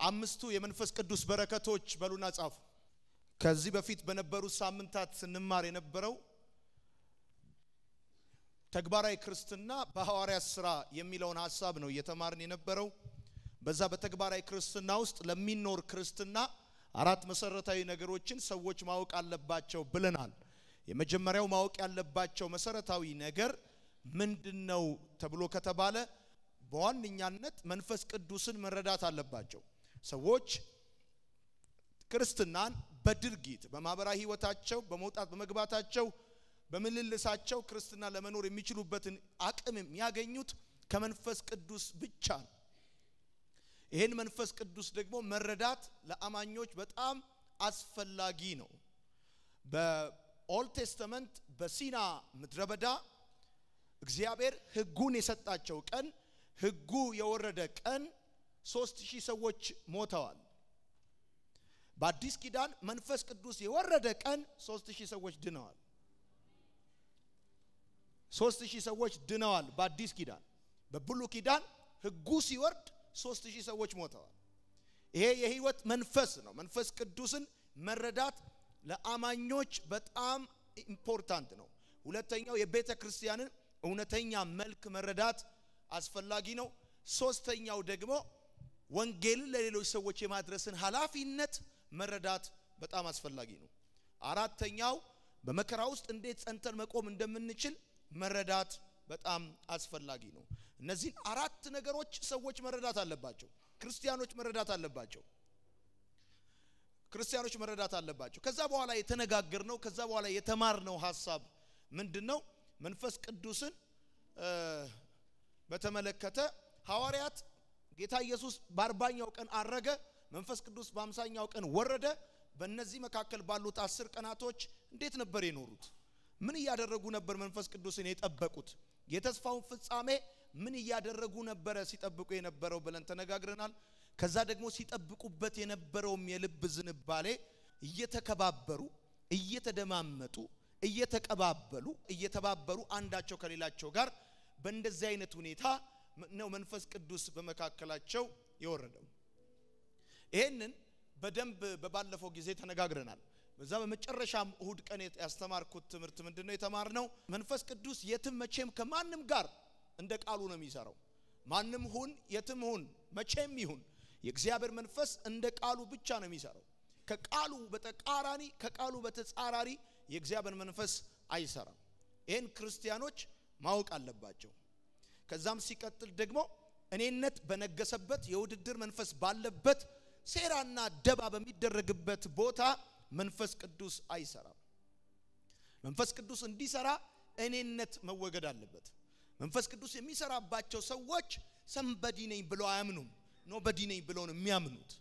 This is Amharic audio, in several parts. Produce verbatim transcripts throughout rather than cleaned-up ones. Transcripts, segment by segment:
አምስቱ የመንፈስ ቅዱስ በረከቶች በሉና ጻፉ። ከዚህ በፊት በነበሩ ሳምንታት ስንማር የነበረው ተግባራዊ ክርስትና በሐዋርያት ሥራ የሚለውን ሐሳብ ነው እየተማርን የነበረው። በዛ በተግባራዊ ክርስትና ውስጥ ለሚኖር ክርስትና አራት መሰረታዊ ነገሮችን ሰዎች ማወቅ አለባቸው ብለናል። የመጀመሪያው ማወቅ ያለባቸው መሰረታዊ ነገር ምንድነው ተብሎ ከተባለ በዋነኛነት መንፈስ ቅዱስን መረዳት አለባቸው። ሰዎች ክርስትናን በድርጊት በማህበራዊ ህይወታቸው በመውጣት በመግባታቸው በመልልሳቸው ክርስትና ለመኖር የሚችሉበትን አቅም የሚያገኙት ከመንፈስ ቅዱስ ብቻ ነው። ይሄን መንፈስ ቅዱስ ደግሞ መረዳት ለአማኞች በጣም አስፈላጊ ነው። በኦልድ ቴስተመንት በሲና ምድረ በዳ እግዚአብሔር ሕጉን የሰጣቸው ቀን ሕጉ የወረደ ቀን ሶስት ሺህ ሰዎች ሞተዋል። በአዲስ ኪዳን መንፈስ ቅዱስ የወረደ ቀን ሶስት ሺህ ሰዎች ድነዋል። ሶስት ሺህ ሰዎች ድነዋል በአዲስ ኪዳን። በብሉይ ኪዳን ሕጉ ሲወርድ ሶስት ሺህ ሰዎች ሞተዋል። ይሄ የህይወት መንፈስ ነው። መንፈስ ቅዱስን መረዳት ለአማኞች በጣም ኢምፖርታንት ነው። ሁለተኛው የቤተ ክርስቲያንን እውነተኛ መልክ መረዳት አስፈላጊ ነው። ሶስተኛው ደግሞ ወንጌልን ለሌሎች ሰዎች የማድረስን ኃላፊነት መረዳት በጣም አስፈላጊ ነው። አራተኛው በመከራ ውስጥ እንዴት ጸንተን መቆም እንደምንችል መረዳት በጣም አስፈላጊ ነው። እነዚህ አራት ነገሮች ሰዎች መረዳት አለባቸው። ክርስቲያኖች መረዳት አለባቸው። ክርስቲያኖች መረዳት አለባቸው። ከዛ በኋላ የተነጋገርነው ከዛ በኋላ የተማርነው ሐሳብ ምንድነው? መንፈስ ቅዱስን በተመለከተ ሐዋርያት ጌታ ኢየሱስ በአርባኛው ቀን አረገ፣ መንፈስ ቅዱስ በአምሳኛው ቀን ወረደ። በእነዚህ መካከል ባሉት አስር ቀናቶች እንዴት ነበር የኖሩት? ምን ያደረጉ ነበር መንፈስ ቅዱስን የጠበቁት? የተስፋውን ፍጻሜ ምን ያደረጉ ነበር ሲጠብቁ የነበረው ብለን ተነጋግረናል። ከዛ ደግሞ ሲጠብቁበት የነበረውም የልብ ዝንባሌ እየተከባበሩ እየተደማመጡ እየተቀባበሉ እየተባበሩ አንዳቸው ከሌላቸው ጋር በእንደዚህ አይነት ሁኔታ ነው መንፈስ ቅዱስ በመካከላቸው የወረደው። ይሄንን በደንብ በባለፈው ጊዜ ተነጋግረናል። በዛ በመጨረሻም እሁድ ቀን ያስተማርኩት ትምህርት ምንድነው የተማርነው? መንፈስ ቅዱስ የትም መቼም ከማንም ጋር እንደ ቃሉ ነው የሚሰራው። ማንም ሁን የትም ሁን መቼም ይሁን የእግዚአብሔር መንፈስ እንደ ቃሉ ብቻ ነው የሚሰራው። ከቃሉ በተቃራኒ ከቃሉ በተጻራሪ የእግዚአብሔር መንፈስ አይሰራም። ይሄን ክርስቲያኖች ማወቅ አለባቸው። ከዛም ሲቀጥል ደግሞ እኔነት በነገሰበት የውድድር መንፈስ ባለበት ሴራና ደባ በሚደረግበት ቦታ መንፈስ ቅዱስ አይሰራም። መንፈስ ቅዱስ እንዲሰራ እኔነት መወገድ አለበት። መንፈስ ቅዱስ የሚሰራባቸው ሰዎች ሰምበዲ ነኝ ብለው አያምኑም። ኖበዲ ነኝ ብለው ነው የሚያምኑት።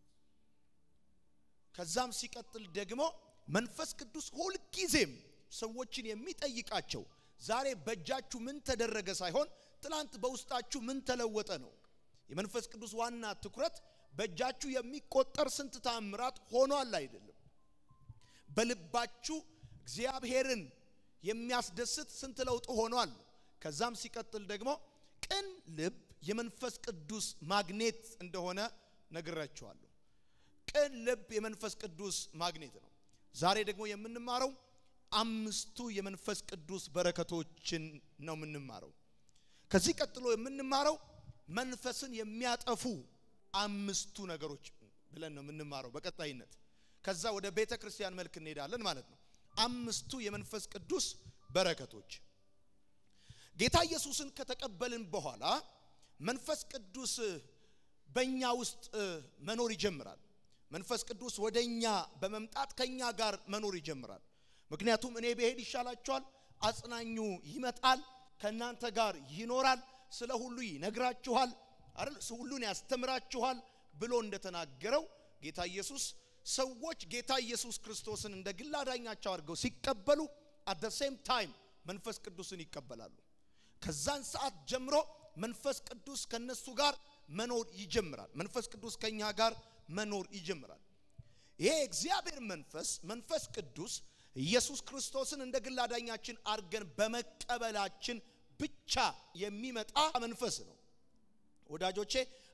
ከዛም ሲቀጥል ደግሞ መንፈስ ቅዱስ ሁሉ ጊዜም ሰዎችን የሚጠይቃቸው ዛሬ በእጃችሁ ምን ተደረገ ሳይሆን ትላንት በውስጣችሁ ምን ተለወጠ ነው። የመንፈስ ቅዱስ ዋና ትኩረት በእጃችሁ የሚቆጠር ስንት ተአምራት ሆኗል አይደለም። በልባችሁ እግዚአብሔርን የሚያስደስት ስንት ለውጥ ሆኗል። ከዛም ሲቀጥል ደግሞ ቅን ልብ የመንፈስ ቅዱስ ማግኔት እንደሆነ ነግራችኋለሁ። ቅን ልብ የመንፈስ ቅዱስ ማግኔት ነው። ዛሬ ደግሞ የምንማረው አምስቱ የመንፈስ ቅዱስ በረከቶችን ነው የምንማረው። ከዚህ ቀጥሎ የምንማረው መንፈስን የሚያጠፉ አምስቱ ነገሮች ብለን ነው የምንማረው በቀጣይነት። ከዛ ወደ ቤተ ክርስቲያን መልክ እንሄዳለን ማለት ነው። አምስቱ የመንፈስ ቅዱስ በረከቶች ጌታ ኢየሱስን ከተቀበልን በኋላ መንፈስ ቅዱስ በእኛ ውስጥ መኖር ይጀምራል። መንፈስ ቅዱስ ወደኛ በመምጣት ከኛ ጋር መኖር ይጀምራል። ምክንያቱም እኔ በሄድ ይሻላችኋል፣ አጽናኙ ይመጣል፣ ከናንተ ጋር ይኖራል፣ ስለ ሁሉ ይነግራችኋል አይደል፣ ሁሉን ያስተምራችኋል ብሎ እንደተናገረው ጌታ ኢየሱስ ሰዎች ጌታ ኢየሱስ ክርስቶስን እንደ ግል አዳኛቸው አድርገው ሲቀበሉ at the same time መንፈስ ቅዱስን ይቀበላሉ። ከዛን ሰዓት ጀምሮ መንፈስ ቅዱስ ከነሱ ጋር መኖር ይጀምራል። መንፈስ ቅዱስ ከኛ ጋር መኖር ይጀምራል። ይሄ እግዚአብሔር መንፈስ መንፈስ ቅዱስ ኢየሱስ ክርስቶስን እንደ ግል አዳኛችን አድርገን በመቀበላችን ብቻ የሚመጣ መንፈስ ነው። ወዳጆቼ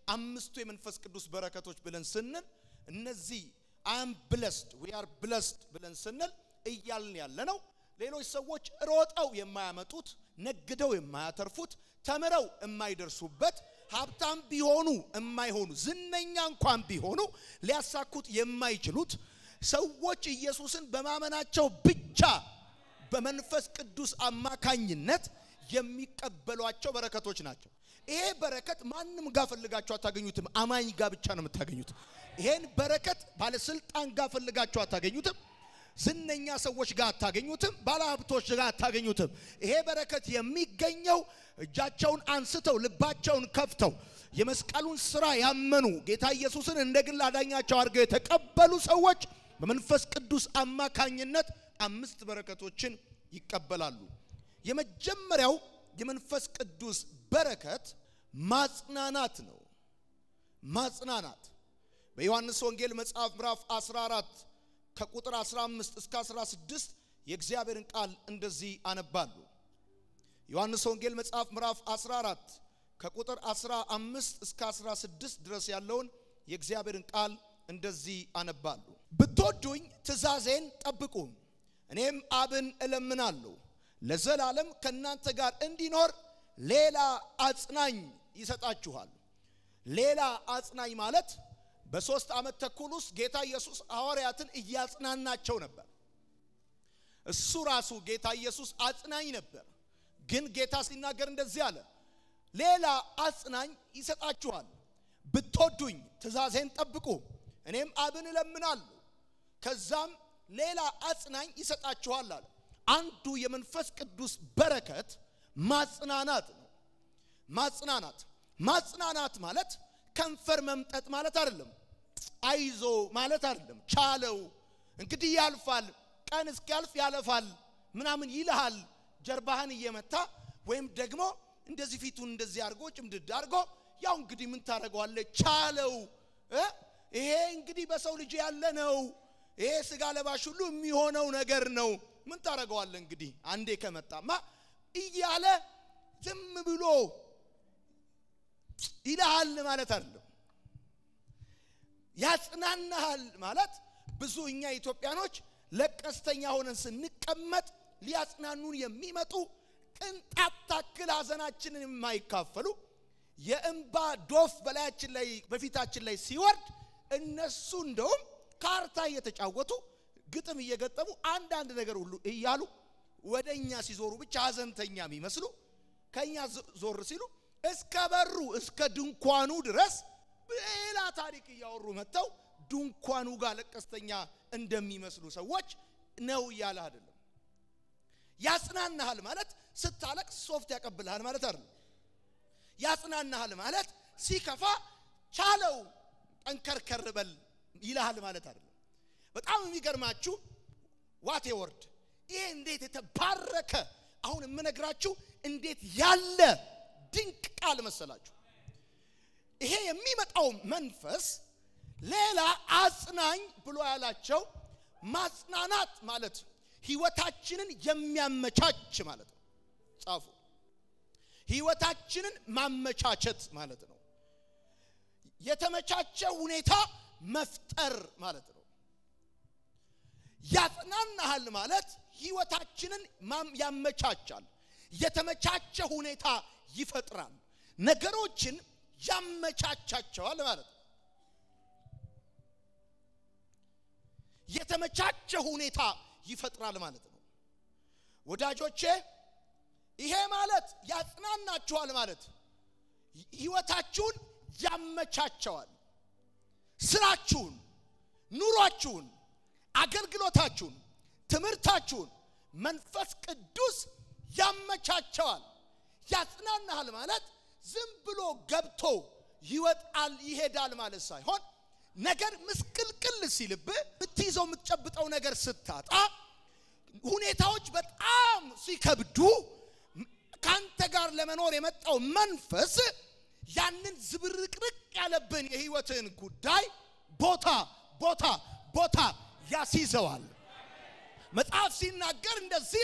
አምስቱ የመንፈስ ቅዱስ በረከቶች ብለን ስንል እነዚህ I am blessed we are blessed ብለን ስንል እያልን ያለነው ሌሎች ሰዎች ሮጠው የማያመጡት ነግደው የማያተርፉት ተመረው የማይደርሱበት ሀብታም ቢሆኑ የማይሆኑ ዝነኛ እንኳን ቢሆኑ ሊያሳኩት የማይችሉት ሰዎች ኢየሱስን በማመናቸው ብቻ በመንፈስ ቅዱስ አማካኝነት የሚቀበሏቸው በረከቶች ናቸው። ይሄ በረከት ማንንም ጋር ፈልጋችሁ አታገኙትም አማኝ ጋር ብቻ ነው የምታገኙት። ይሄን በረከት ባለስልጣን ጋር ፈልጋችሁ አታገኙትም ዝነኛ ሰዎች ጋር አታገኙትም ባለሀብቶች ጋር አታገኙትም። ይሄ በረከት የሚገኘው እጃቸውን አንስተው ልባቸውን ከፍተው የመስቀሉን ሥራ ያመኑ ጌታ ኢየሱስን እንደግል አዳኛቸው አድርገው የተቀበሉ ሰዎች በመንፈስ ቅዱስ አማካኝነት አምስት በረከቶችን ይቀበላሉ። የመጀመሪያው የመንፈስ ቅዱስ በረከት ማጽናናት ነው። ማጽናናት በዮሐንስ ወንጌል መጽሐፍ ምዕራፍ አስራ አራት ከቁጥር አስራ አምስት እስከ አስራ ስድስት የእግዚአብሔርን ቃል እንደዚህ አነባሉ። ዮሐንስ ወንጌል መጽሐፍ ምዕራፍ አስራ አራት ከቁጥር አስራ አምስት እስከ አስራ ስድስት ድረስ ያለውን የእግዚአብሔርን ቃል እንደዚህ አነባሉ። ብትወዱኝ ትእዛዜን ጠብቁ እኔም አብን እለምናለሁ ለዘላለም ከናንተ ጋር እንዲኖር ሌላ አጽናኝ ይሰጣችኋል። ሌላ አጽናኝ ማለት በሶስት አመት ተኩል ውስጥ ጌታ ኢየሱስ ሐዋርያትን እያጽናናቸው ነበር። እሱ ራሱ ጌታ ኢየሱስ አጽናኝ ነበር። ግን ጌታ ሲናገር እንደዚህ አለ ሌላ አጽናኝ ይሰጣችኋል ብትወዱኝ ትእዛዜን ጠብቁ እኔም አብን እለምናለሁ ከዛም ሌላ አጽናኝ ይሰጣችኋል አለ። አንዱ የመንፈስ ቅዱስ በረከት ማጽናናት ነው። ማጽናናት ማጽናናት ማለት ከንፈር መምጠጥ ማለት አይደለም አይዞ ማለት አይደለም ቻለው እንግዲህ ያልፋል ቀን እስኪያልፍ ያለፋል ምናምን ይልሃል ጀርባህን እየመታ ወይም ደግሞ እንደዚህ ፊቱን እንደዚህ አርጎ ጭምድድ አርጎ ያው እንግዲህ ምን ታረጋዋለህ ቻለው ይሄ እንግዲህ በሰው ልጅ ያለ ነው ይሄ ስጋ ለባሽ ሁሉ የሚሆነው ነገር ነው ምን ታረጋዋለህ እንግዲህ አንዴ ከመጣማ እያለ ዝም ብሎ ይልሃል ማለት አይደለም። ያጽናናሃል ማለት ብዙ እኛ ኢትዮጵያኖች ለቀስተኛ ሆነን ስንቀመጥ ሊያጽናኑን የሚመጡ ቅንጣት ታክል ሐዘናችንን የማይካፈሉ የእንባ ዶፍ በላያችን ላይ በፊታችን ላይ ሲወርድ እነሱ እንደውም ካርታ እየተጫወቱ ግጥም እየገጠሙ አንድ አንድ ነገር ሁሉ እያሉ ወደኛ ሲዞሩ ብቻ ሐዘንተኛ የሚመስሉ ከኛ ዞር ሲሉ እስከ በሩ እስከ ድንኳኑ ድረስ ሌላ ታሪክ እያወሩ መተው ድንኳኑ ጋር ለቀስተኛ እንደሚመስሉ ሰዎች ነው ያለ አይደለም። ያጽናናሃል ማለት ስታለቅስ ሶፍት ያቀብልሃል ማለት አይደለም። ያጽናናሃል ማለት ሲከፋ ቻለው ጠንከርከር በል ይልሃል ማለት አይደለም። በጣም የሚገርማችሁ ዋቴ ወርድ ይሄ እንዴት የተባረከ አሁን የምነግራችሁ እንዴት ያለ ድንቅ ቃል መሰላችሁ። ይሄ የሚመጣው መንፈስ ሌላ አጽናኝ ብሎ ያላቸው ማጽናናት ማለት ህይወታችንን የሚያመቻች ማለት ነው። ጻፉ ህይወታችንን ማመቻቸት ማለት ነው። የተመቻቸ ሁኔታ መፍጠር ማለት ነው። ያጽናናሃል ማለት ህይወታችንን ያመቻቻል የተመቻቸ ሁኔታ ይፈጥራል ነገሮችን ያመቻቻቸዋል ማለት ነው። የተመቻቸ ሁኔታ ይፈጥራል ማለት ነው። ወዳጆቼ ይሄ ማለት ያጽናናችኋል ማለት ህይወታችሁን ያመቻቸዋል ስራችሁን ኑሯችሁን አገልግሎታችሁን ትምህርታችሁን መንፈስ ቅዱስ ያመቻቸዋል። ያጽናናሃል ማለት ዝም ብሎ ገብቶ ይወጣል ይሄዳል ማለት ሳይሆን ነገር ምስቅልቅል ሲልብ ብትይዘው የምትጨብጠው ነገር ስታጣ ሁኔታዎች በጣም ሲከብዱ ካንተ ጋር ለመኖር የመጣው መንፈስ ያንን ዝብርቅርቅ ያለብን የህይወትን ጉዳይ ቦታ ቦታ ቦታ ያሲዘዋል። መጽሐፍ ሲናገር እንደዚህ ይላል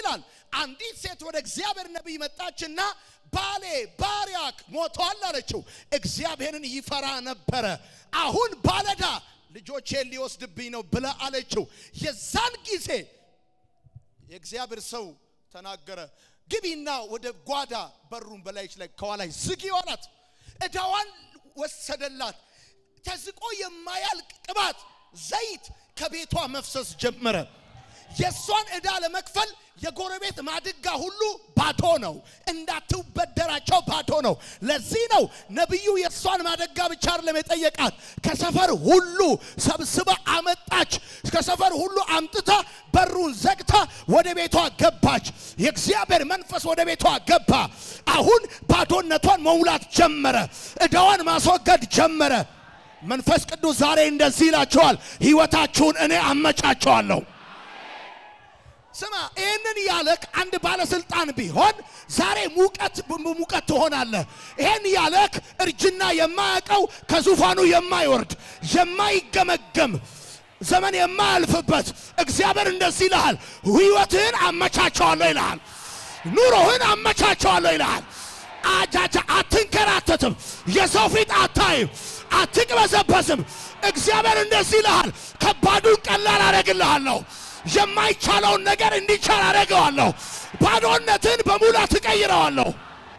አንዲት ሴት ወደ እግዚአብሔር ነብይ መጣችና ባሌ ባሪያክ ሞቷል አለችው እግዚአብሔርን ይፈራ ነበር አሁን ባለዳ ልጆቼን ሊወስድብኝ ነው ብለ አለችው የዛን ጊዜ የእግዚአብሔር ሰው ተናገረ ግቢና ወደ ጓዳ በሩን በላይች ላይ ከዋላይ ዝጊው አላት እዳዋን ወሰደላት ተዝቆ የማያልቅ ቅባት ዘይት ከቤቷ መፍሰስ ጀመረ የሷን እዳ ለመክፈል የጎረቤት ማድጋ ሁሉ ባዶ ነው እንዳትበደራቸው ባዶ ነው ለዚህ ነው ነብዩ የሷን ማድጋ ብቻ አይደለም የጠየቃት ከሰፈር ሁሉ ሰብስባ አመጣች ከሰፈር ሁሉ አምጥታ በሩን ዘግታ ወደ ቤቷ ገባች የእግዚአብሔር መንፈስ ወደ ቤቷ ገባ አሁን ባዶነቷን መውላት ጀመረ እዳዋን ማስወገድ ጀመረ መንፈስ ቅዱስ ዛሬ እንደዚህ ይላችኋል ህይወታችሁን እኔ አመቻቸዋለሁ ስማ ይሄንን ያለክ አንድ ባለስልጣን ቢሆን ዛሬ ሙቀት ሙቀት ትሆናለህ ይሄን ያለክ እርጅና የማያቀው ከዙፋኑ የማይወርድ የማይገመገም ዘመን የማያልፍበት እግዚአብሔር እንደዚህ ይልሃል ህይወትህን አመቻቸዋለሁ ይልሃል ኑሮህን አመቻቸዋለሁ ይልሃል አጃጃ አትንከራተትም የሰው ፊት አታይም አትቅበዘበዝም እግዚአብሔር እንደዚህ ይልሃል ከባዱን ቀላል አደርግልሃለሁ የማይቻለውን ነገር እንዲቻል አደርገዋለሁ ባዶነትን በሙላት እቀይረዋለሁ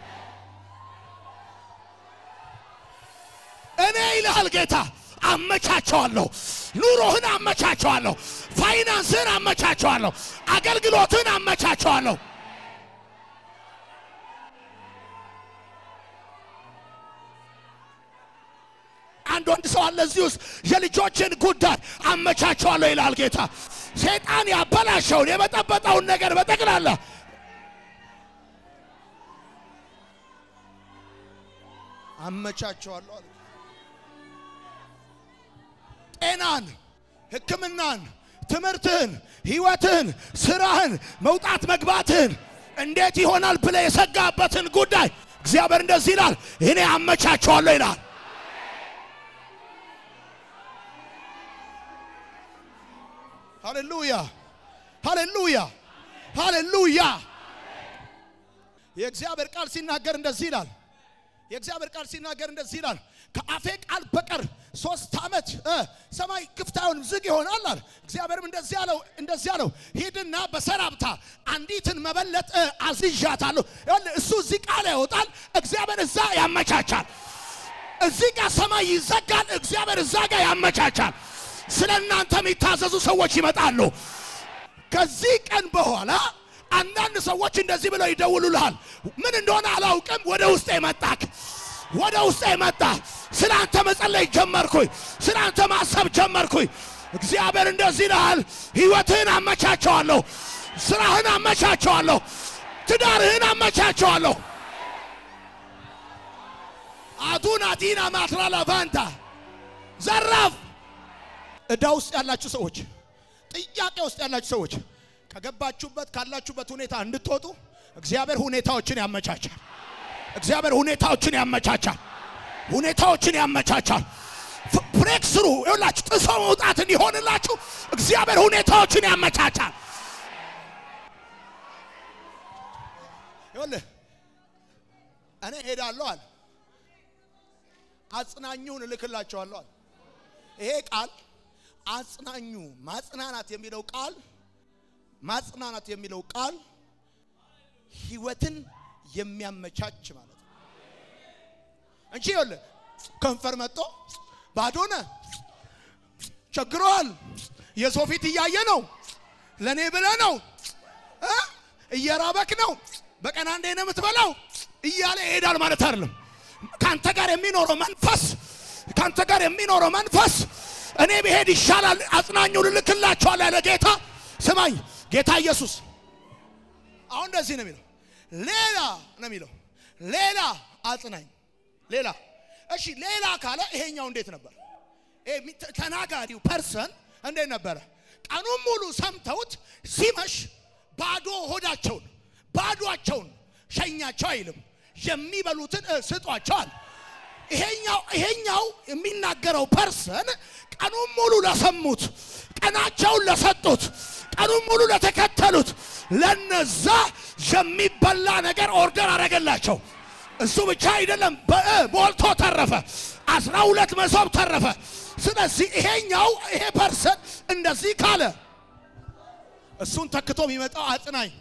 እኔ ይልሃል ጌታ አመቻቸዋለሁ ኑሮህን አመቻቸዋለሁ ፋይናንስን አመቻቸዋለሁ አገልግሎትን አመቻቸዋለሁ አንድ ወንድ ሰው አለ እዚህ ውስጥ የልጆችን ጉዳይ አመቻቸዋለሁ ይላል ጌታ ሰይጣን ያበላሸውን የበጠበጠውን ነገር በጠቅላላ አመቻቸዋለሁ አለ ጤናን ሕክምናን ትምህርትን ህይወትን ስራህን መውጣት መግባትን እንዴት ይሆናል ብለ የሰጋበትን ጉዳይ እግዚአብሔር እንደዚህ ይላል እኔ አመቻቸዋለሁ ይላል ሃሌሉያ ሃሌሉያ ሃሌሉያ የእግዚአብሔር ቃል ሲናገር እንደዚህ ይላል የእግዚአብሔር ቃል ሲናገር እንደዚህ ይላል ከአፌ ቃል በቀር ሶስት አመት ሰማይ ክፍታውን ዝግ ይሆናል አለ እግዚአብሔርም እንደዚህ ያለው እንደዚህ ያለው ሄድና በሰራብታ አንዲትን መበለጥ አዝዣታለሁ እሱ እዚህ ቃል ያወጣል እግዚአብሔር እዛ ያመቻቻል እዚህ ጋር ሰማይ ይዘጋል እግዚአብሔር እዛ ጋር ያመቻቻል ስለናንተ የሚታዘዙ ሰዎች ይመጣሉ ከዚህ ቀን በኋላ አንዳንድ ሰዎች እንደዚህ ብለው ይደውሉልሃል ምን እንደሆነ አላውቅም ወደ ውስጥ ይመጣክ ወደ ውስጥ ይመጣ ስላንተ መጸለይ ጀመርኩኝ ስላንተ ማሰብ ጀመርኩኝ እግዚአብሔር እንደዚህ ይላል ህይወትህን አመቻቸዋለሁ ስራህን አመቻቸዋለሁ ትዳርህን አመቻቸዋለሁ አዱና ዲና ማትራላ ቫንታ ዘራፍ እዳ ውስጥ ያላችሁ ሰዎች ጥያቄ ውስጥ ያላችሁ ሰዎች ከገባችሁበት ካላችሁበት ሁኔታ እንድትወጡ እግዚአብሔር ሁኔታዎችን ያመቻቻል እግዚአብሔር ሁኔታዎችን ያመቻቻል ሁኔታዎችን ያመቻቻል ብሬክ ስሩ ይላችሁ ጥሶ መውጣት እንዲሆንላችሁ እግዚአብሔር ሁኔታዎችን ያመቻቻል ይኸውልህ እኔ ሄዳለሁ አለ አጽናኙን እልክላችኋለሁ አለ ይሄ ቃል አጽናኙ ማጽናናት የሚለው ቃል ማጽናናት የሚለው ቃል ህይወትን የሚያመቻች ማለት ነው እንጂ ይወለ ከንፈር መጥቶ ባዶነ ቸግሯል የሶፊት ያያየ ነው ለኔ ብለ ነው እ እየራበክ ነው በቀን አንዴ ነው የምትበላው እያለ ይሄዳል ማለት አይደለም ካንተ ጋር የሚኖረው መንፈስ ካንተ ጋር የሚኖረው መንፈስ እኔ ብሄድ ይሻላል አጽናኙን ልክላችኋለሁ ያለ ጌታ ስማኝ ጌታ ኢየሱስ አሁን እንደዚህ ነው የሚለው ሌላ ነው የሚለው ሌላ አጽናኝ ሌላ እሺ ሌላ ካለ ይሄኛው እንዴት ነበር እህ ተናጋሪው ፐርሰን እንዴት ነበር ቀኑን ሙሉ ሰምተውት ሲመሽ ባዶ ሆዳቸውን ባዶአቸውን ሸኛቸው አይልም የሚበሉትን ስጧቸው ይሄኛው ይሄኛው የሚናገረው ፐርሰን ቀኑን ሙሉ ለሰሙት ቀናቸውን ለሰጡት ቀኑን ሙሉ ለተከተሉት ለነዛ የሚበላ ነገር ኦርደር አረጋላቸው እሱ ብቻ አይደለም በሞልቶ ተረፈ አስራ ሁለት መሶብ ተረፈ ስለዚህ ይሄኛው ይሄ ፐርሰን እንደዚህ ካለ እሱን ተክቶ የሚመጣው አጽናኝ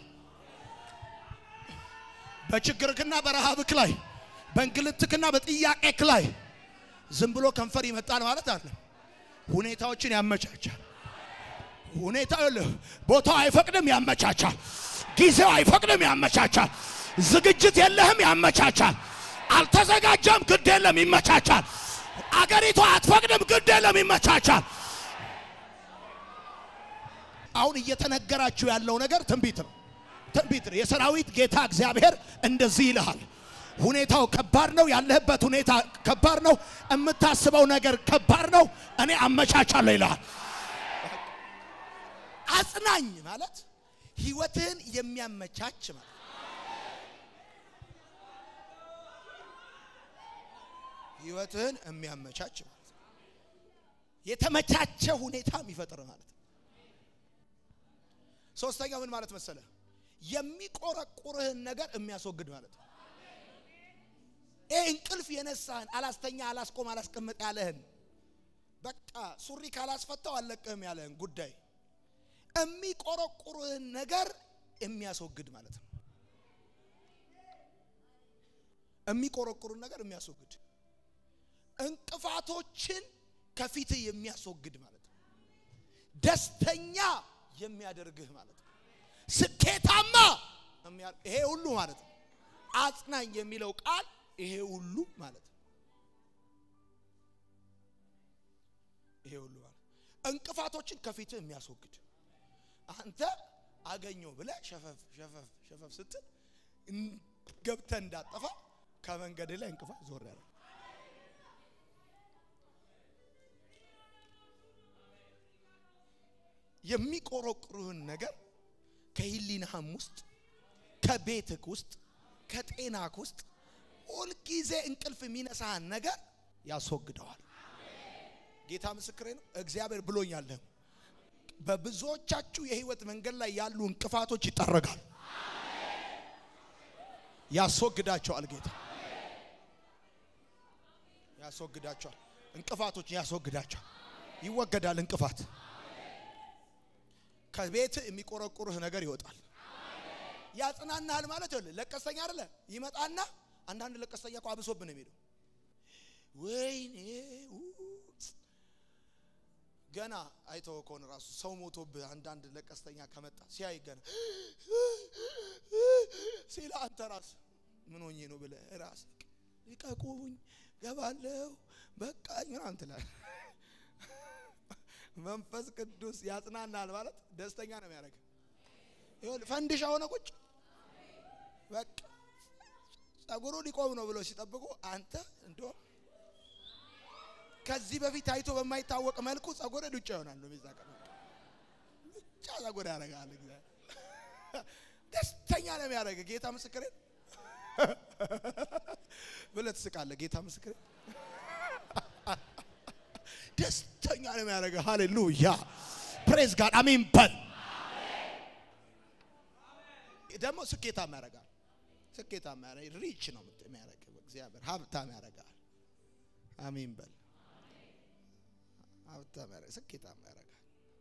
በችግርክና በረሃብክ ላይ በእንግልትክና በጥያቄክ ላይ ዝም ብሎ ከንፈር ይመጣል ማለት አይደለም ሁኔታዎችን ያመቻቻል ሁኔታው ቦታው አይፈቅድም ያመቻቻል ጊዜው አይፈቅድም ያመቻቻል ዝግጅት የለህም ያመቻቻል አልተዘጋጀም ግድ የለም ይመቻቻል አገሪቱ አትፈቅድም ግድ የለም ይመቻቻል አሁን እየተነገራችሁ ያለው ነገር ትንቢት ነው ትንቢት ነው የሰራዊት ጌታ እግዚአብሔር እንደዚህ ይልሃል ሁኔታው ከባድ ነው ያለህበት ሁኔታ ከባድ ነው እምታስበው ነገር ከባድ ነው እኔ አመቻቻለሁ ይልሃል አጽናኝ ማለት ህይወትን የሚያመቻች ማለት ህይወትን የሚያመቻች ማለት የተመቻቸ ሁኔታ የሚፈጥር ማለት ሶስተኛው ምን ማለት መሰለ የሚቆረቁርህን ነገር የሚያስወግድ ማለት ነው ይሄ እንቅልፍ የነሳህን አላስተኛ አላስቆም አላስቀመጥ ያለህን በቃ ሱሪ ካላስፈታው አለቀህም ያለህን ጉዳይ የሚቆረቁርህን ነገር የሚያስወግድ ማለት ነው የሚቆረቁርን ነገር የሚያስወግድ እንቅፋቶችን ከፊት የሚያስወግድ ማለት ነው ደስተኛ የሚያደርግህ ማለት ነው ስኬታማ ይሄ ሁሉ ማለት ነው አጽናኝ የሚለው ቃል ይሄ ሁሉ ማለት ነው ይሄ ሁሉ ማለት እንቅፋቶችን ከፊት የሚያስወግድ አንተ አገኘው ብለ ሸፈፍ ሸፈፍ ሸፈፍ ስትል ገብተ እንዳጠፋ ከመንገድ ላይ እንቅፋት ዞር ያለ የሚቆረቁሩህን ነገር ከህሊናህም ውስጥ ከቤትክ ውስጥ ከጤናክ ውስጥ ሁሉ ጊዜ እንቅልፍ የሚነሳህን ነገር ያስወግደዋል ጌታ ምስክሬ ነው እግዚአብሔር ብሎኛል በብዙዎቻችሁ የህይወት መንገድ ላይ ያሉ እንቅፋቶች ይጠረጋሉ ያስወግዳቸዋል ጌታ ያስወግዳቸዋል እንቅፋቶች ያስወግዳቸዋል ይወገዳል እንቅፋት ከቤት የሚቆረቁርህ ነገር ይወጣል ያጽናናል ማለት ነው ለቀስተኛ አይደለ ይመጣና አንዳንድ ለቀስተኛ እኮ አብሶብ ነው የሚለው ወይኔ ገና አይተው ኮን ራሱ ሰው ሞቶብ አንዳንድ ለቀስተኛ ከመጣ ሲያይ ገና ሲላ አንተ ራስ ምን ሆኜ ነው ብለ ራስ ይቀቁኝ ገባለው በቃኝ ምን አንተላል መንፈስ ቅዱስ ያጽናናል ማለት ደስተኛ ነው የሚያደርግ ይሁን ፈንድሻ ሆነ ቁጭ በቃ ጸጉሩ ሊቆም ነው ብሎ ሲጠብቁ አንተ እንደው ከዚህ በፊት አይቶ በማይታወቅ መልኩ ጸጉሩ ዱጫ ይሆናል ነው የሚዛቀው ብቻ ጸጉሩ ያረጋል እግዚአብሔር ደስተኛ ነው የሚያደርግ ጌታ ምስክሬ ብለህ ትስቃለህ ጌታ ምስክሬ ደስተኛ ነው የሚያደርግ ሃሌሉያ ፕሬዝ ጋድ አሜን በል ደሞ ስኬታማ ያደርጋል ስኬታማ ያደርጋል ሪች ነው የሚያደርግ እግዚአብሔር ሀብታም ያደርጋል አሜን በል ሀብታም ያደርጋል ስኬታማ ያደርጋል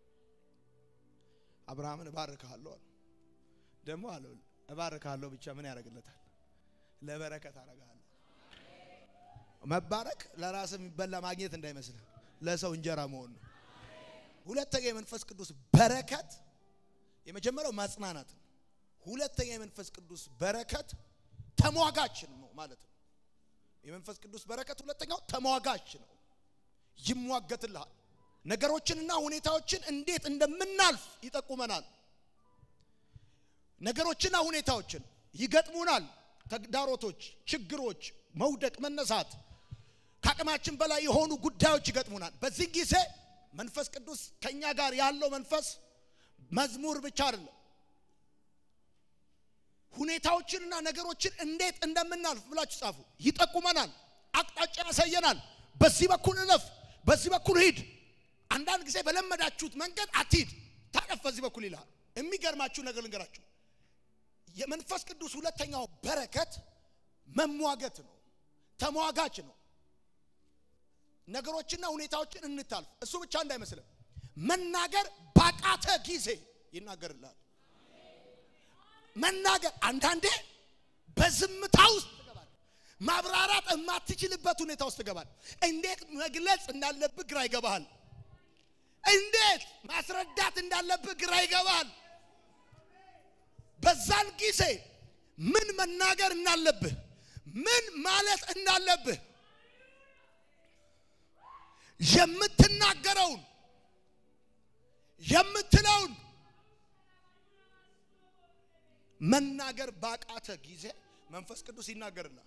አብርሃምን ባርካለሁ ደሞ አለው እባርካለሁ ብቻ ምን ያደርግለታል ለበረከት አደርጋለሁ መባረክ ለራስ የሚበላ ማግኘት እንዳይመስል ለሰው እንጀራ መሆን ነው ሁለተኛ የመንፈስ ቅዱስ በረከት የመጀመሪያው ማጽናናት ነው ሁለተኛ የመንፈስ ቅዱስ በረከት ተሟጋች ነው ማለት ነው የመንፈስ ቅዱስ በረከት ሁለተኛው ተሟጋች ነው ይሟገትልሃል ነገሮችንና ሁኔታዎችን እንዴት እንደምናልፍ ይጠቁመናል ነገሮችና ሁኔታዎችን ይገጥሙናል ተግዳሮቶች ችግሮች መውደቅ መነሳት ከአቅማችን በላይ የሆኑ ጉዳዮች ይገጥሙናል በዚህ ጊዜ መንፈስ ቅዱስ ከኛ ጋር ያለው መንፈስ መዝሙር ብቻ አይደለም ሁኔታዎችንና ነገሮችን እንዴት እንደምናልፍ ብላችሁ ጻፉ ይጠቁመናል አቅጣጫ ያሳየናል በዚህ በኩል እለፍ በዚህ በኩል ሂድ አንዳንድ ጊዜ በለመዳችሁት መንገድ አትሂድ ታቀፍ በዚህ በኩል ይላል የሚገርማችሁ ነገር ልንገራችሁ የመንፈስ ቅዱስ ሁለተኛው በረከት መሟገት ነው ተሟጋች ነው ነገሮችና ሁኔታዎችን እንታልፍ እሱ ብቻ እንዳይመስል መናገር ባቃተ ጊዜ ይናገርላል መናገር አንዳንዴ በዝምታ ውስጥ ተገባል ማብራራት የማትችልበት ሁኔታ ውስጥ ተገባል እንዴት መግለጽ እንዳለብህ ግራ ይገባል እንዴት ማስረዳት እንዳለብህ ግራ ይገባል በዛን ጊዜ ምን መናገር እንዳለብህ ምን ማለት እንዳለብህ የምትናገረውን የምትለውን መናገር ባቃተ ጊዜ መንፈስ ቅዱስ ይናገርልሃል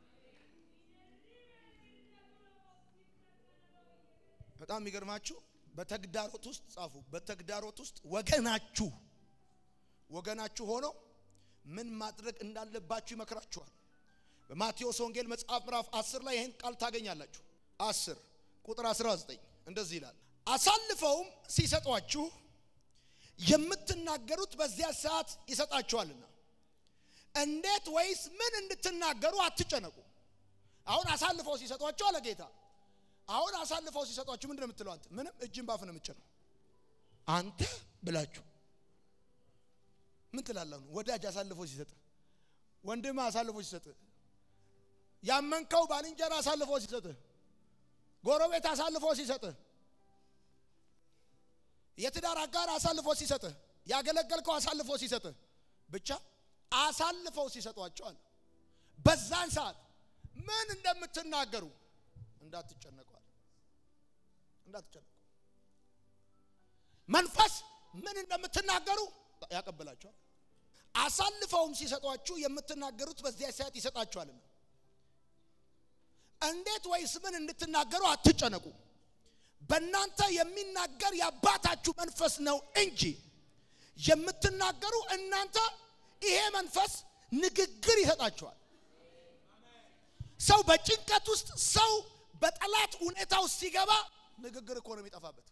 በጣም የሚገርማችሁ በተግዳሮት ውስጥ ጻፉ በተግዳሮት ውስጥ ወገናችሁ ወገናችሁ ሆኖ ምን ማድረግ እንዳለባችሁ ይመክራችኋል በማቴዎስ ወንጌል መጽሐፍ ምዕራፍ አስር ላይ ይሄን ቃል ታገኛላችሁ አስር ቁጥር አስራ ዘጠኝ እንደዚህ ይላል አሳልፈውም ሲሰጧችሁ የምትናገሩት በዚያ ሰዓት ይሰጣችኋልና እንዴት ወይስ ምን እንድትናገሩ አትጨነቁ አሁን አሳልፈው ሲሰጧችሁ አለ ጌታ አሁን አሳልፈው ሲሰጧችሁ ምንድነው የምትለው አንተ ምንም እጅን ባፍ ነው የምትጨነው አንተ ብላችሁ ምን ትላለህ ወዳጅ አሳልፈው ሲሰጥ ወንድም አሳልፈው ሲሰጥ ያመንከው ባልንጀራ አሳልፈው ሲሰጥ ጎረቤት አሳልፈው ሲሰጥ የትዳር አጋር አሳልፈው ሲሰጥ ያገለገልከው አሳልፈው ሲሰጥ ብቻ አሳልፈው ሲሰጧቸው አለ በዛን ሰዓት ምን እንደምትናገሩ እንዳትጨነቁ እንዳትጨነቁ መንፈስ ምን እንደምትናገሩ ያቀበላችኋል አሳልፈውም ሲሰጧችሁ የምትናገሩት በዚያ ሰዓት ይሰጣችኋልና እንዴት ወይስ ምን እንድትናገሩ አትጨነቁ በእናንተ የሚናገር ያባታችሁ መንፈስ ነው እንጂ የምትናገሩ እናንተ ይሄ መንፈስ ንግግር ይሰጣችኋል ሰው በጭንቀት ውስጥ ሰው በጠላት ሁኔታው ሲገባ ንግግር እኮ ነው የሚጠፋበት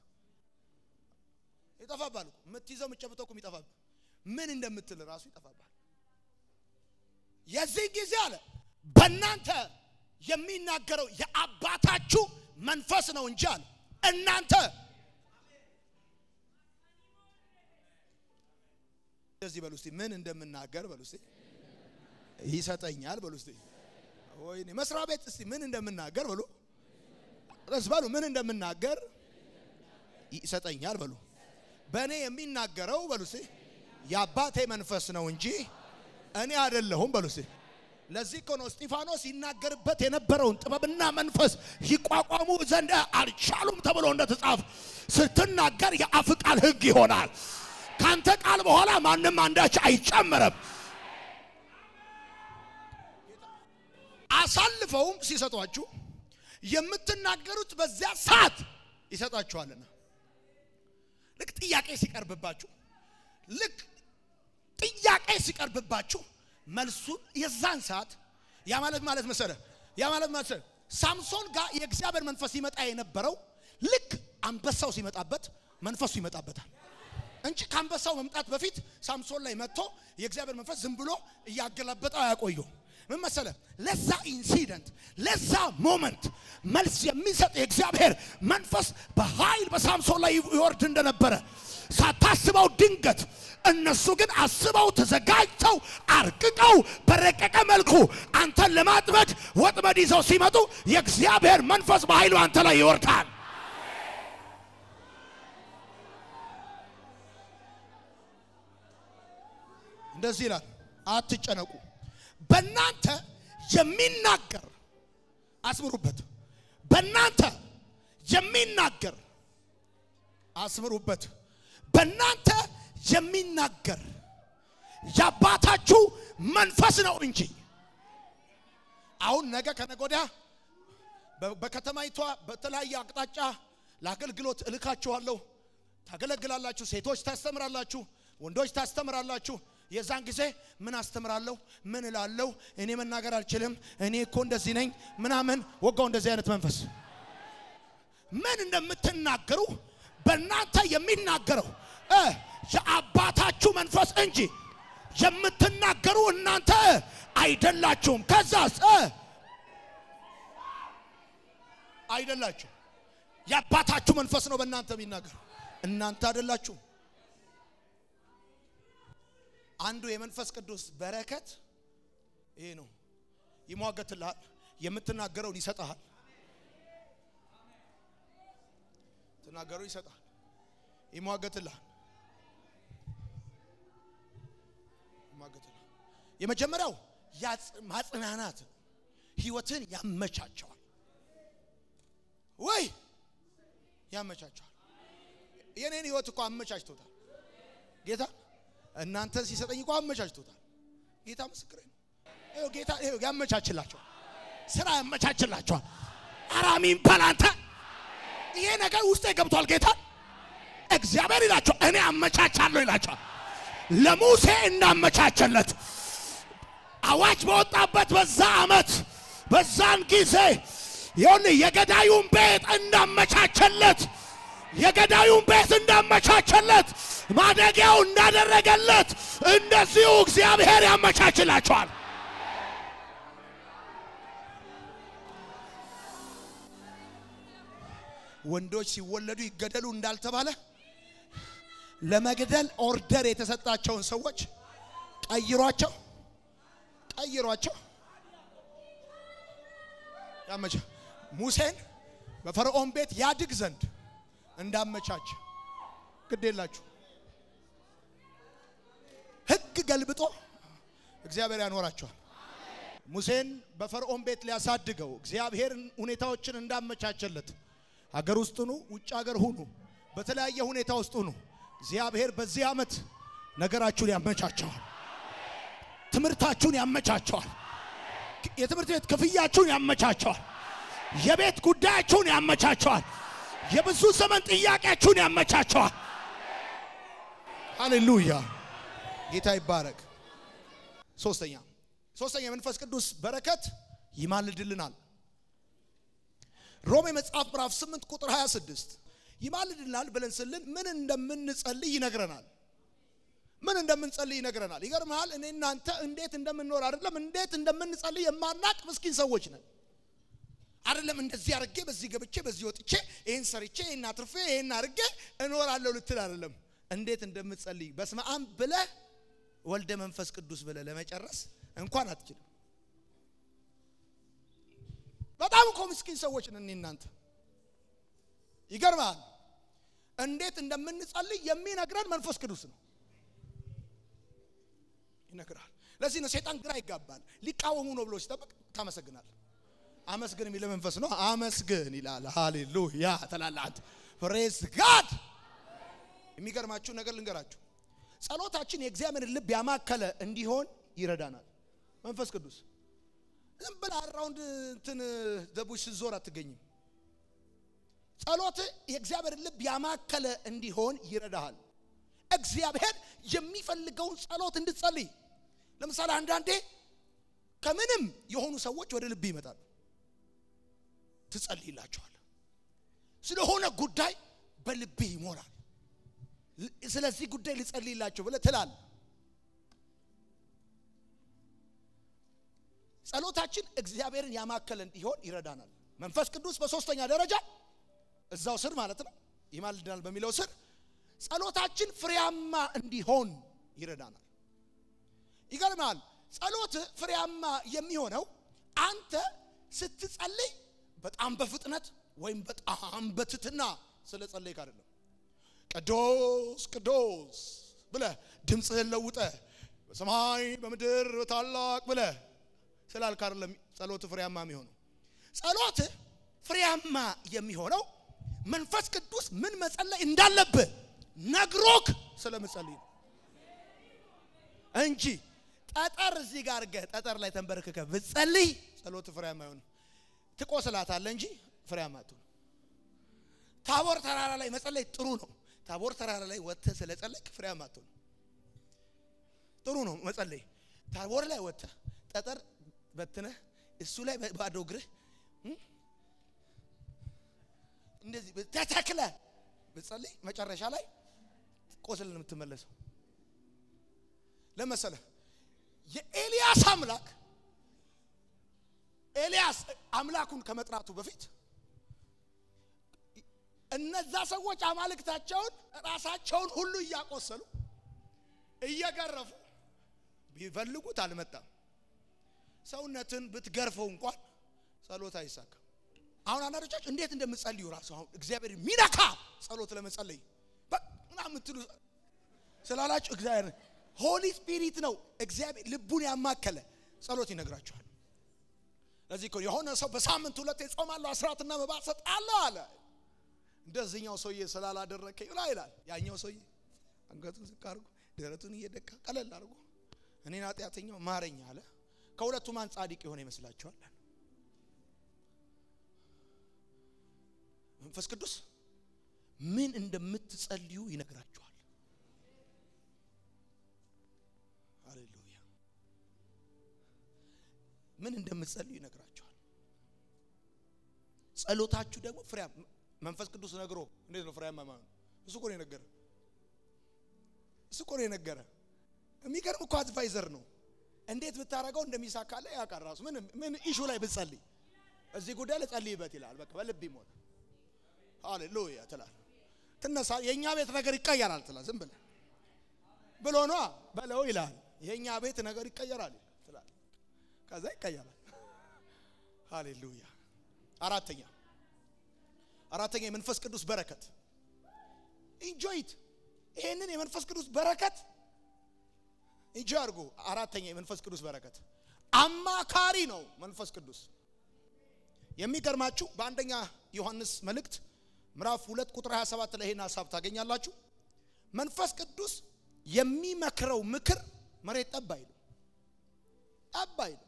ይጠፋባል ምትይዘው ምጨብጠው እኮ የሚጠፋበት ምን እንደምትል ራሱ ይጠፋባል የዚህ ጊዜ አለ በእናንተ የሚናገረው የአባታችሁ መንፈስ ነው እንጂ አለ እናንተ እንደዚህ በሉ እስቲ ምን እንደምናገር በሉ እስቲ ይሰጠኛል በሉ እስቲ ወይኔ መስሪያ ቤት እስቲ ምን እንደምናገር በሉ ረስ ባሉ ምን እንደምናገር ይሰጠኛል በሉ በእኔ የሚናገረው በሉ እስቲ የአባቴ መንፈስ ነው እንጂ እኔ አይደለሁም በሉ እስቲ ለዚህ እኮ ነው እስጢፋኖስ ይናገርበት የነበረውን ጥበብና መንፈስ ይቋቋሙ ዘንድ አልቻሉም ተብሎ እንደተጻፈ ስትናገር የአፍ ቃል ሕግ ይሆናል ካንተ ቃል በኋላ ማንንም አንዳች አይጨመርም አሳልፈውም ሲሰጧችሁ የምትናገሩት በዚያ ሰዓት ይሰጣችኋልና ልክ ጥያቄ ሲቀርብባችሁ ልክ ጥያቄ ሲቀርብባችሁ መልሱን የዛን ሰዓት ያ ማለት ማለት መሰለ ያ ማለት መሰለ ሳምሶን ጋር የእግዚአብሔር መንፈስ ይመጣ የነበረው ልክ አንበሳው ሲመጣበት መንፈሱ ይመጣበታል እንጂ ካንበሳው መምጣት በፊት ሳምሶን ላይ መጥቶ የእግዚአብሔር መንፈስ ዝም ብሎ ያገላበጠው ያቆየው ምን መሰለ ለዛ ኢንሲደንት ለዛ ሞመንት መልስ የሚሰጥ የእግዚአብሔር መንፈስ በኃይል በሳምሶን ላይ ይወርድ እንደነበረ ሳታስበው ድንገት እነሱ ግን አስበው ተዘጋጅተው አርቅቀው በረቀቀ መልኩ አንተን ለማጥመድ ወጥመድ ይዘው ሲመጡ የእግዚአብሔር መንፈስ በኃይሉ አንተ ላይ ይወርዳል እንደዚህ ይላል አትጨነቁ በእናንተ የሚናገር አስምሩበት በእናንተ የሚናገር አስምሩበት በእናንተ የሚናገር ያባታችሁ መንፈስ ነው እንጂ አሁን ነገ ከነጎዳ በከተማይቷ በተለያየ አቅጣጫ ለአገልግሎት እልካችኋለሁ ታገለግላላችሁ ሴቶች ታስተምራላችሁ ወንዶች ታስተምራላችሁ የዛን ጊዜ ምን አስተምራለሁ ምን እላለሁ እኔ መናገር አልችልም እኔ እኮ እንደዚህ ነኝ ምናምን ወጋው እንደዚህ አይነት መንፈስ ምን እንደምትናገሩ በእናንተ የሚናገረው እ የአባታችሁ መንፈስ እንጂ የምትናገሩ እናንተ አይደላችሁም። ከዛስ እ አይደላችሁ የአባታችሁ መንፈስ ነው በእናንተ የሚናገረው እናንተ አይደላችሁ። አንዱ የመንፈስ ቅዱስ በረከት ይሄ ነው። ይሟገትልሃል፣ የምትናገረውን ይሰጣል። ተናገረው ይሰጣል፣ ይሟገትልሃል፣ ይሟገትልሃል። የመጀመሪያው ማጽናናት ህይወትን ያመቻቸዋል ወይ ያመቻቸዋል። የኔን ህይወት እኮ አመቻችቶታል ጌታ። እናንተን ሲሰጠኝ እኮ አመቻችቶታል ጌታ። ምስክሬ ነው። ይሄው ጌታ ይሄው ያመቻችላችኋል፣ ስራ ያመቻችላችኋል። አራሚን ባላንተ ይሄ ነገር ውስጥ ገብቷል ጌታ። እግዚአብሔር ይላችኋል እኔ አመቻቻለሁ ይላችኋል። ለሙሴ እንዳመቻቸለት አዋጅ በወጣበት በዛ አመት በዛን ጊዜ ይሁን የገዳዩን ቤት እንዳመቻቸለት የገዳዩን ቤት እንዳመቻቸለት ማደጊያው እንዳደረገለት እንደዚሁ እግዚአብሔር ያመቻችላችኋል። ወንዶች ሲወለዱ ይገደሉ እንዳልተባለ ለመግደል ኦርደር የተሰጣቸውን ሰዎች ቀይሯቸው ቀይሯቸው ያመቻ ሙሴን በፈርዖን ቤት ያድግ ዘንድ እንዳመቻች ግዴላችሁ ህግ ገልብጦ እግዚአብሔር ያኖራቸዋል። ሙሴን በፈርዖን ቤት ሊያሳድገው እግዚአብሔር ሁኔታዎችን እንዳመቻቸለት ሀገር ውስጥ ሁኑ ውጭ ሀገር ሁኑ በተለያየ ሁኔታ ውስጥ ሁኑ እግዚአብሔር በዚህ አመት ነገራችሁን ያመቻቸዋል። ትምርታችሁን ያመቻቸዋል። የትምርት ቤት ክፍያችሁን ያመቻቸዋል። የቤት ጉዳያችሁን ያመቻቸዋል። የብዙ ዘመን ጥያቄያችሁን ያመቻቸዋል። ሃሌሉያ ጌታ ይባረክ። ሶስተኛ ሶስተኛ መንፈስ ቅዱስ በረከት ይማልድልናል። ሮሜ መጽሐፍ ምዕራፍ ስምንት ቁጥር ሃያ ስድስት ይማልድልናል ብለን ስልን ምን እንደምንጸልይ ይነግረናል። ምን እንደምንጸልይ ይነግረናል። ይገርማል። እኔ እናንተ እንዴት እንደምንኖር አይደለም እንዴት እንደምንጸልይ የማናቅ ምስኪን ሰዎች ነን። አይደለም እንደዚህ አርጌ በዚህ ገብቼ በዚህ ወጥቼ ይሄን ሰርቼ ይሄን አትርፌ ይሄን አርጌ እኖራለሁ ልትል አይደለም። እንዴት እንደምትጸልይ በስመ አብ ብለህ ወልደ መንፈስ ቅዱስ ብለህ ለመጨረስ እንኳን አትችልም። በጣም እኮ ምስኪን ሰዎች ነን እናንተ። ይገርማል። እንዴት እንደምንጸልይ የሚነግረን መንፈስ ቅዱስ ነው ይነግራል። ለዚህ ነው ሰይጣን ግራ ይጋባል። ሊቃወሙ ነው ብሎ ሲጠብቅ ታመሰግናል። አመስግን የሚል መንፈስ ነው። አመስግን ይላል። ሃሌሉያ ተላላንት ፕሬዝ ጋድ። የሚገርማችሁ ነገር ልንገራችሁ። ጸሎታችን የእግዚአብሔርን ልብ ያማከለ እንዲሆን ይረዳናል መንፈስ ቅዱስ። ዝም ብለህ አራውንድ እንትን ደቡሽ ዞር አትገኝም። ጸሎት የእግዚአብሔርን ልብ ያማከለ እንዲሆን ይረዳሃል። እግዚአብሔር የሚፈልገውን ጸሎት እንድትጸልይ። ለምሳሌ አንዳንዴ ከምንም የሆኑ ሰዎች ወደ ልብ ይመጣሉ። ትጸልይላቸዋል። ስለሆነ ጉዳይ በልብ ይሞላል። ስለዚህ ጉዳይ ልጸልይላቸው ብለህ ትላለህ። ጸሎታችን እግዚአብሔርን ያማከለ እንዲሆን ይረዳናል መንፈስ ቅዱስ። በሶስተኛ ደረጃ እዛው ስር ማለት ነው ይማልድናል በሚለው ስር ጸሎታችን ፍሬያማ እንዲሆን ይረዳናል። ይገርማል። ጸሎት ፍሬያማ የሚሆነው አንተ ስትጸልይ በጣም በፍጥነት ወይም በጣም በትትና ስለጸለይክ አይደለም። ቅዱስ ቅዱስ ብለህ ድምጽህን ለውጠህ በሰማይ በምድር ታላቅ ብለህ ስላልክ አይደለም ጸሎት ፍሬያማ የሚሆነው። ጸሎት ፍሬያማ የሚሆነው መንፈስ ቅዱስ ምን መጸለይ እንዳለብህ ነግሮክ ስለምጸልይ ነው እንጂ ጠጠር እዚህ ጋር ገ ጠጠር ላይ ተንበርክከ ብትጸልይ ጸሎት ፍሬያማ አይሆንም። ትቆስላታለህ እንጂ ፍሬያማ አትሆንም። ታቦር ተራራ ላይ መጸለይ ጥሩ ነው። ታቦር ተራራ ላይ ወጥተህ ስለጸለይክ ፍሬያማ አትሆንም። ጥሩ ነው መጸለይ። ታቦር ላይ ወጥተህ ጠጠር በትነህ እሱ ላይ ባዶ እግርህ እንደዚህ ተተክለህ ብትጸልይ መጨረሻ ላይ ቆስል ነው የምትመለሰው። ለምሳሌ የኤልያስ አምላክ ኤልያስ አምላኩን ከመጥራቱ በፊት እነዛ ሰዎች አማልክታቸውን ራሳቸውን ሁሉ እያቆሰሉ እየገረፉ ቢፈልጉት አልመጣም። ሰውነትን ብትገርፈው እንኳን ጸሎት አይሳካም። አሁን አንዳንዶቻችሁ እንዴት እንደምትጸልዩ ራሱ አሁን እግዚአብሔር ሚነካ ጸሎት ለመጸለይ በቃ ምትሉ ስላላችሁ እግዚአብሔር ሆሊ ስፒሪት ነው እግዚአብሔር ልቡን ያማከለ ጸሎት ይነግራችኋል። ለዚህ እኮ የሆነ ሰው በሳምንት ሁለቴ ጾማለሁ አስራትና መባ ሰጣለሁ አለ። እንደዚህኛው ሰውዬ ስላላደረከ ይላል ይላል። ያኛው ሰውዬ አንገቱን ዝቅ አድርጎ ደረቱን እየደካ ቀለል አድርጎ እኔን ኃጢአተኛው ማረኝ አለ። ከሁለቱ ማን ጻድቅ ይሆን ይመስላችኋል? መንፈስ ቅዱስ ምን እንደምትጸልዩ ይነግራችኋል። ሃሌሉያ። ምን እንደምትጸልዩ ይነግራችኋል። ጸሎታችሁ ደግሞ ፍሬያም መንፈስ ቅዱስ ነግሮ እንዴት ነው ፍሬያም ማለት? እሱ እኮ ነው የነገረ እሱ እኮ ነው የነገረ የሚገርም እኮ አድቫይዘር ነው። እንዴት ብታረጋው እንደሚሳካለ ያውቃል ራሱ። ምን ምን ኢሹ ላይ ብትጸልይ እዚህ ጉዳይ ላይ ጸልይበት ይላል። በቃ በልብ ይሞት ሃሌሉያ ትላል። ትነሳ የኛ ቤት ነገር ይቀየራል ትላል። ዝም ብለህ ብሎ ነው በለው ይላል። የኛ ቤት ነገር ይቀየራል ትላል። ከዛ ይቀየራል። ሃሌሉያ። አራተኛ አራተኛ የመንፈስ ቅዱስ በረከት ኢንጆይ ኢት። ይሄንን የመንፈስ ቅዱስ በረከት ኢንጆይ አድርጉ። አራተኛ የመንፈስ ቅዱስ በረከት አማካሪ ነው መንፈስ ቅዱስ። የሚገርማችሁ በአንደኛ ዮሐንስ መልእክት ምዕራፍ ሁለት ቁጥር ሃያ ሰባት ላይ ይሄን ሐሳብ ታገኛላችሁ። መንፈስ ቅዱስ የሚመክረው ምክር መሬት ጠብ አይልም ጠብ አይልም።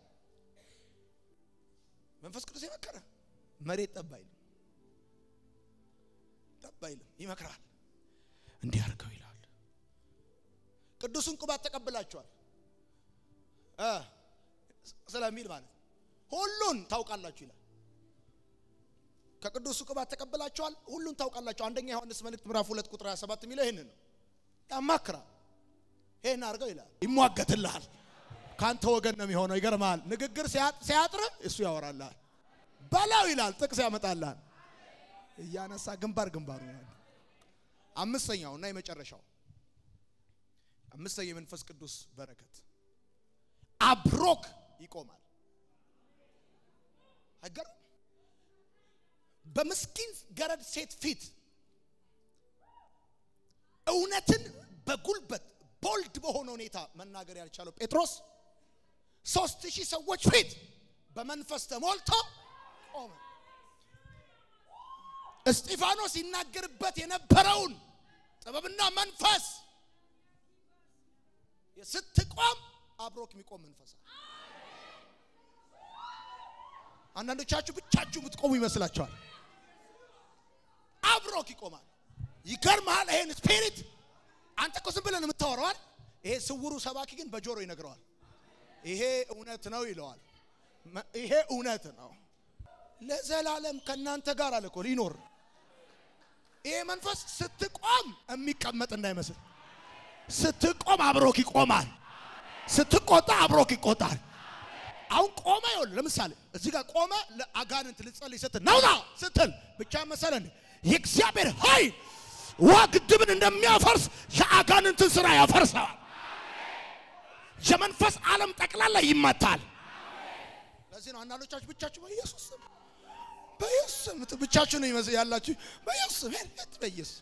መንፈስ ቅዱስ የመከረ መሬት ጠብ አይልም ጠብ አይልም። ይመክራል። እንዲህ አድርገው ይላል። ቅዱስን ቅባት ተቀበላችኋል እ ስለሚል ማለት ሁሉን ታውቃላችሁ ይላል። ከቅዱስ ቅባት ተቀበላችኋል ሁሉን ታውቃላችሁ። አንደኛ ዮሐንስ መልእክት ምዕራፍ ሁለት ቁጥር ሃያ ሰባት የሚለው ይሄንን ነው። ያማክራል። ይሄን አድርገው ይላል። ይሟገትልሃል። ካንተ ወገን ነው የሚሆነው። ይገርማል። ንግግር ሲያጥር እሱ ያወራልሃል። በላው ይላል። ጥቅስ ያመጣልሃል። እያነሳ ግንባር ግንባሩ ነው። አምስተኛውና የመጨረሻው አምስተኛው የመንፈስ ቅዱስ በረከት አብሮክ ይቆማል። አገር በምስኪን ገረድ ሴት ፊት እውነትን በጉልበት ቦልድ በሆነ ሁኔታ መናገር ያልቻለው ጴጥሮስ ሦስት ሺህ ሰዎች ፊት በመንፈስ ተሞልቶ ቆመ። እስጢፋኖስ ይናገርበት የነበረውን ጥበብና መንፈስ ስትቆም አብሮክ የሚቆም መንፈስ። አንዳንዶቻችሁ ብቻችሁ የምትቆሙ ይመስላችኋል። አብሮክ ይቆማል። ይገርማል። ይሄን ስፒሪት አንተ እኮ ዝም ብለን የምታወራው አይደል? ይሄ ስውሩ ሰባኪ ግን በጆሮ ይነግረዋል። ይሄ እውነት ነው ይለዋል። ይሄ እውነት ነው ለዘላለም ከናንተ ጋር አለ እኮ ሊኖር። ይሄ መንፈስ ስትቆም የሚቀመጥ እንዳይመስል። ስትቆም አብሮክ ይቆማል። ስትቆጣ አብሮክ ይቆጣል። አሁን ቆመ ይሁን ለምሳሌ እዚህ ጋር ቆመ ለአጋንንት ልጸልይ ስትል ነውና ስትል ብቻ መሰለን የእግዚአብሔር ኃይል ዋግድብን እንደሚያፈርስ የአጋንንትን ስራ ያፈርሳል። የመንፈስ ዓለም ጠቅላላ ይመታል። ለዚህ ነው አንዳንዶቻችሁ ብቻችሁ በኢየሱስ ስም በኢየሱስ ስም ብቻችሁ ነው ይመስል ያላችሁ በኢየሱስ ስም ሄድ በኢየሱስ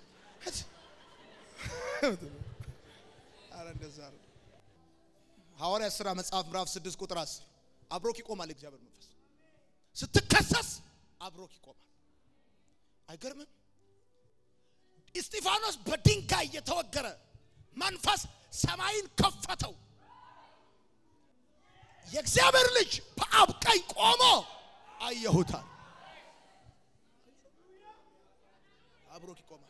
አረ እንደዛ ነው። ሐዋርያት ሥራ መጽሐፍ ምዕራፍ ስድስት ቁጥር አስር አብሮክ ይቆማል። እግዚአብሔር መንፈስ ስትከሰስ አብሮክ ይቆማል። አይገርምም? እስጢፋኖስ በድንጋይ የተወገረ መንፈስ ሰማይን ከፈተው። የእግዚአብሔር ልጅ በአብ ቀኝ ቆሞ አየሁታል። አብሮክ ይቆማል።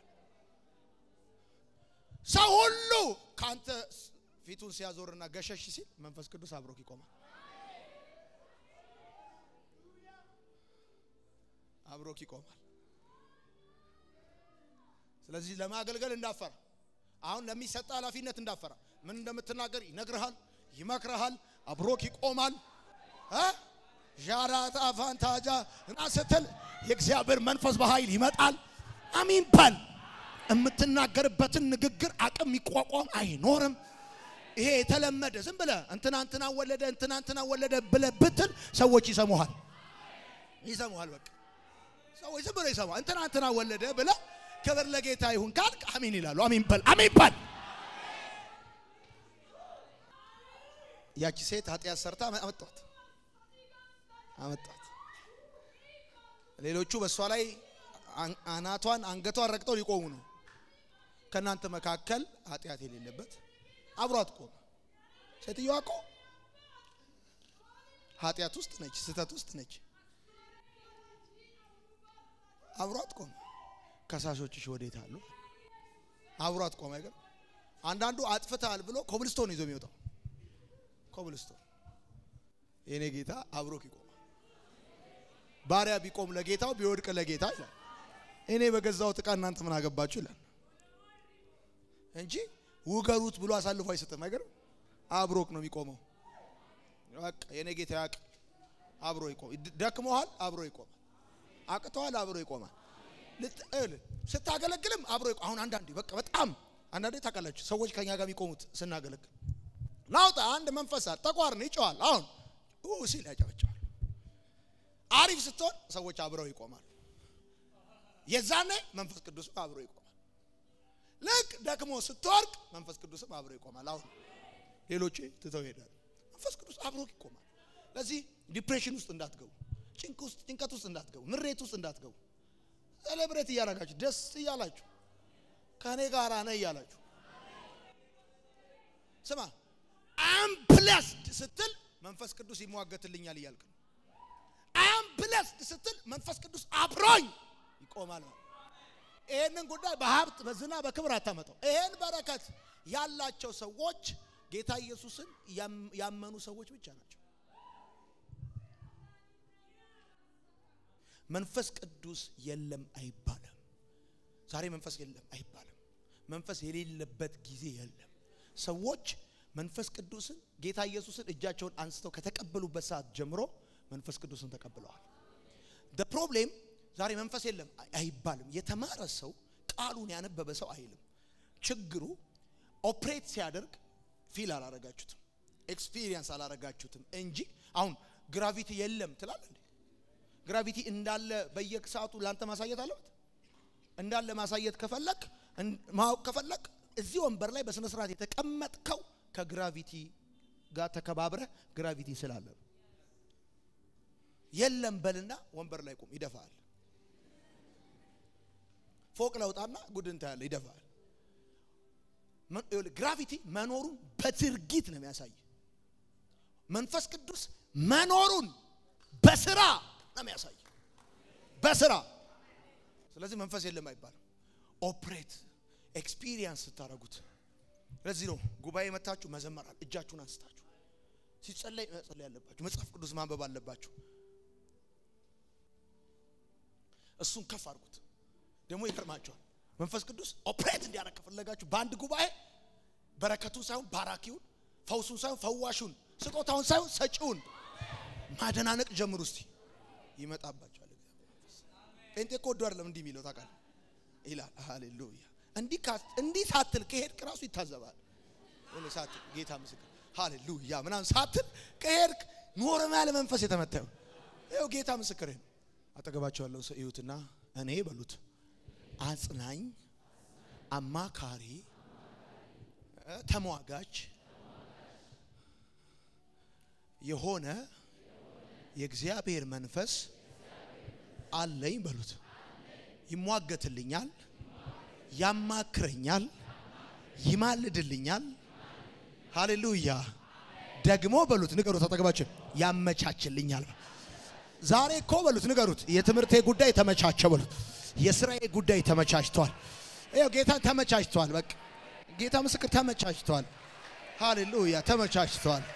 ሰው ሁሉ ካንተ ፊቱን ሲያዞርና ገሸሽ ሲል መንፈስ ቅዱስ አብሮክ ይቆማል። አብሮክ ይቆማል። ስለዚህ ለማገልገል እንዳፈራ አሁን ለሚሰጣ ኃላፊነት እንዳፈራ ምን እንደምትናገር ይነግርሃል ይመክርሃል አብሮክ ይቆማል እ ጃራታ ፋንታጃ እና ስትል የእግዚአብሔር መንፈስ በኃይል ይመጣል አሜን ባል እምትናገርበትን ንግግር አቅም ይቋቋም አይኖርም ይሄ የተለመደ ዝም ብለ እንትና እንትና ወለደ እንትና እንትና ወለደ ብለ ብትል ሰዎች ይሰሙሃል ይሰሙሃል በቃ ሰዎች ዝም ብለ ይሰሙ እንትና እንትና ወለደ ብለ ክብር ለጌታ ይሁን ካልክ አሜን ይላሉ አሜን ባል አሜን ባል ያቺ ሴት ኃጢያት ሰርታ አመጣት አመጣት ሌሎቹ በሷ ላይ አናቷን አንገቷን ረግጠው ሊቆሙ ነው ከናንተ መካከል ኃጢያት የሌለበት አብሯት ቆመ ሴትየዋ እኮ ኃጢያት ውስጥ ነች ስተት ውስጥ ነች አብሯት ቆመ ከሳሾችሽ ወዴት አሉ አብሯት ቆመ አይገር አንዳንዱ አጥፍታል ብሎ ኮብልስቶን ይዞ የሚወጣው ኮብልስቶን የኔ ጌታ አብሮክ ይቆማል ባሪያ ቢቆም ለጌታው ቢወድቅ ለጌታ ይላል እኔ በገዛው ጥቃ እናንተ ምን አገባችሁ ይላል እንጂ ውገሩት ብሎ አሳልፎ አይሰጥም አይገር አብሮክ ነው የሚቆመው በቃ የኔ ጌታ ያቅ አብሮ ይቆም ደክሞሃል አብሮ ይቆማል አቅቷል አብሮ ይቆማል ልትል ስታገለግልም አብሮ ይቆም አሁን አንዳንዴ በቃ በጣም አንዳንዴ ታውቃላችሁ ሰዎች ከኛ ጋር የሚቆሙት ስናገለግል ናውጣ አንድ መንፈስ ተቋርነ ይጫዋል አሁን ኡ ሲል ያጫወቻል አሪፍ ስትሆን ሰዎች አብረው ይቆማል የዛኔ መንፈስ ቅዱስ አብሮ ይቆማል ለክ ደክሞ ስትወርቅ መንፈስ ቅዱስ አብሮ ይቆማል አሁን ሌሎች ትተው ይሄዳል መንፈስ ቅዱስ አብሮ ይቆማል ለዚህ ዲፕሬሽን ውስጥ እንዳትገቡ ጭንቅ ውስጥ ጭንቀት ውስጥ እንዳትገቡ ምሬት ውስጥ እንዳትገቡ ሴሌብሬት ያያራጋችሁ ደስ ይያላችሁ ከኔ ጋር ነኝ ይያላችሁ ስማ አም ብለስድ ስትል መንፈስ ቅዱስ ይሟገትልኛል ይያልክ አም ብለስድ ስትል መንፈስ ቅዱስ አብሮኝ ይቆማል ይሄንን ጉዳይ በሀብት በዝና በክብር አታመጣው ይሄን በረከት ያላቸው ሰዎች ጌታ ኢየሱስን ያመኑ ሰዎች ብቻ ናቸው መንፈስ ቅዱስ የለም አይባልም ዛሬ መንፈስ የለም አይባልም መንፈስ የሌለበት ጊዜ የለም ሰዎች መንፈስ ቅዱስን ጌታ ኢየሱስን እጃቸውን አንስተው ከተቀበሉበት ሰዓት ጀምሮ መንፈስ ቅዱስን ተቀብለዋል the problem ዛሬ መንፈስ የለም አይባልም የተማረ ሰው ቃሉን ያነበበ ሰው አይልም ችግሩ ኦፕሬት ሲያደርግ ፊል አላረጋችሁትም ኤክስፒሪየንስ አላረጋችሁትም እንጂ አሁን ግራቪቲ የለም ትላለህ ግራቪቲ እንዳለ በየሰዓቱ ላንተ ማሳየት አለበት እንዳለ ማሳየት ከፈለክ ማው ከፈለክ እዚህ ወንበር ላይ በስነ ስርዓት የተቀመጥከው ከግራቪቲ ጋር ተከባብረ ግራቪቲ ስላለ የለም በልና ወንበር ላይ ቆም ይደፋል ፎቅ ለውጣና ጉድንታ ያለ ይደፋል ግራቪቲ መኖሩን በትርጊት ነው የሚያሳይ መንፈስ ቅዱስ መኖሩን በስራ ነው የሚያሳይ በስራ ስለዚህ መንፈስ የለም አይባልም ኦፕሬት ኤክስፒሪየንስ ታረጉት ለዚህ ነው ጉባኤ መታችሁ መዘመራል እጃችሁን አንስታችሁ ሲጸለይ መጸለይ ያለባችሁ መጽሐፍ ቅዱስ ማንበብ አለባችሁ እሱን ከፍ አድርጉት ደሞ ይፈርማችኋል መንፈስ ቅዱስ ኦፕሬት እንዲያረክ ፈለጋችሁ በአንድ ጉባኤ በረከቱን ሳይሆን ባራኪውን ፈውሱን ሳይሆን ፈዋሹን ስጦታውን ሳይሆን ሰጪውን ማደናነቅ ጀምሩ እስቲ ይመጣባችኋል ጴንጤቆዶ አይደለም እንዲህ የሚለው ታውቃለህ ይላል ሃሌሉያ እንዲህ እንዲህ ሳትል ከሄድክ ራሱ ይታዘባል ወለ ሳትል ጌታ ምስክር ሃሌሉያ ምናምን ሳትል ከሄድክ ኖርማል መንፈስ የተመታው ይኸው ጌታ ምስክር ነው አጠገባቸው ያለው ሰው ይሁትና እኔ በሉት አጽናኝ አማካሪ ተሟጋች የሆነ የእግዚአብሔር መንፈስ አለኝ በሉት ይሟገትልኛል ያማክረኛል ይማልድልኛል ሃሌሉያ ደግሞ በሉት ንገሩት አጠገባችሁ ያመቻችልኛል ዛሬ እኮ በሉት ንገሩት የትምርቴ ጉዳይ ተመቻቸ በሉት የሥራዬ ጉዳይ ተመቻችቷል ይሄው ጌታ ተመቻችቷል በቃ ጌታ ምስክር ተመቻችቷል ሃሌሉያ ተመቻችቷል